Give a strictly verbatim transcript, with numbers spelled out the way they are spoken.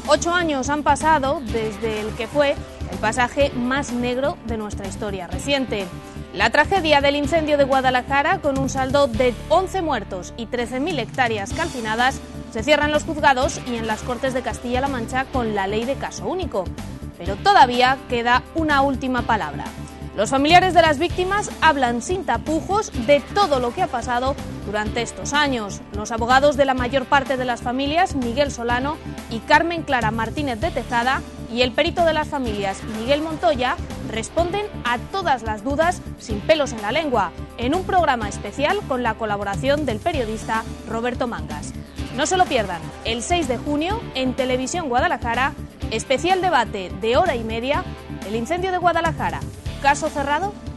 Ocho años han pasado desde el que fue el pasaje más negro de nuestra historia reciente. La tragedia del incendio de Guadalajara, con un saldo de once muertos y trece mil hectáreas calcinadas, se cierra en los juzgados y en las Cortes de Castilla-La Mancha con la ley de caso único. Pero todavía queda una última palabra. Los familiares de las víctimas hablan sin tapujos de todo lo que ha pasado durante estos años. Los abogados de la mayor parte de las familias, Miguel Solano y Carmen Clara Martínez de Tejada, y el perito de las familias, Miguel Montoya, responden a todas las dudas sin pelos en la lengua, en un programa especial con la colaboración del periodista Roberto Mangas. No se lo pierdan, el seis de junio en Televisión Guadalajara, especial debate de hora y media, el incendio de Guadalajara. ¿Caso cerrado?